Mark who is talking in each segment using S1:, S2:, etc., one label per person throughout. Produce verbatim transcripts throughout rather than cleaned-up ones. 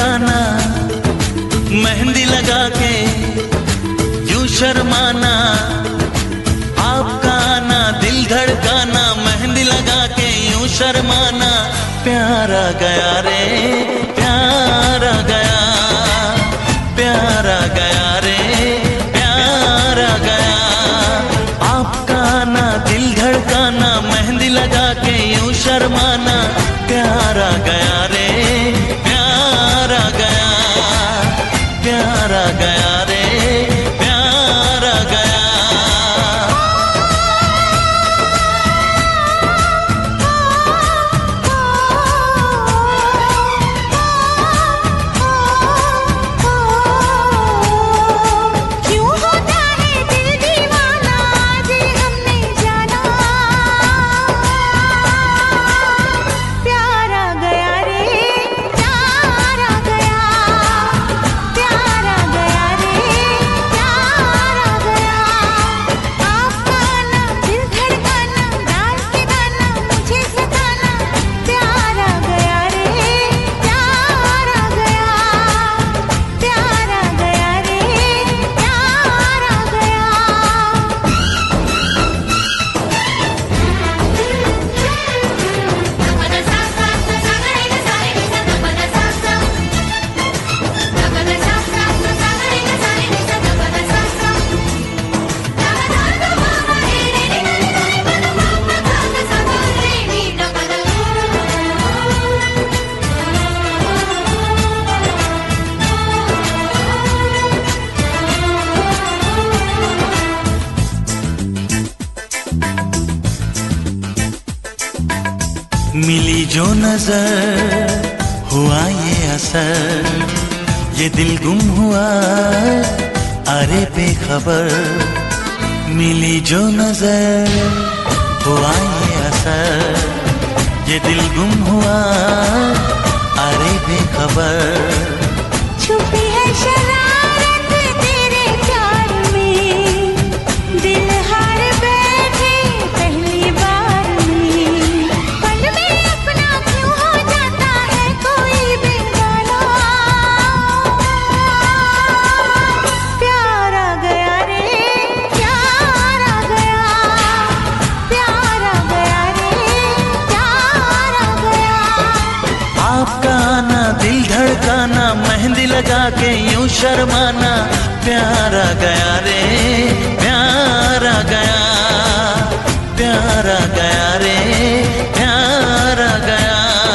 S1: धड़काना, मेहंदी लगा के यूं शर्माना, आपका आना दिल धड़काना, मेहंदी लगा के यूं शर्माना, प्यारा गया रे प्यारा गया, प्यारा गया रे प्यारा गया, आपका आना दिल धड़काना, मेहंदी लगा के यूं शर्माना, प्यारा गया रे प्यारा गया, प्यारा गया रे प्यारा गया। मिली जो नजर हुआ ये असर, ये दिल गुम हुआ अरे बेखबर, मिली जो नजर हुआ ये असर, ये दिल गुम हुआ अरे बेखबर,
S2: छुपी है शरारत तेरे प्यार में, दिल हार बैठे पहली बार में, पल में अपना क्यों हो जाता है कोई बेगाना, प्यारा गया रे प्यारा गया, प्यारा गया रे प्यारा गया,
S1: आपका आना दिल धड़काना, मेहंदी लगा के यूं शर्माना, प्यारा गया रे प्यारा गया, प्यारा गया रे प्यारा गया।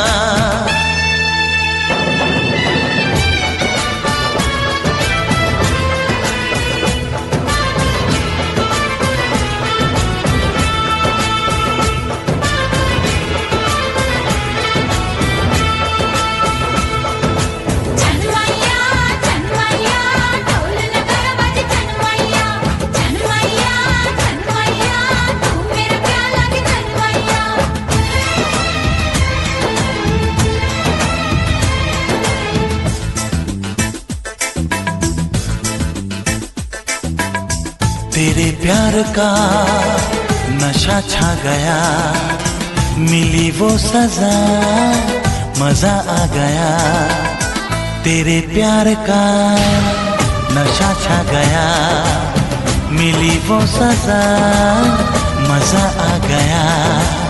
S1: तेरे प्यार का नशा छा गया, मिली वो सजा मजा आ गया, तेरे प्यार का नशा छा गया, मिली वो सजा मजा आ गया।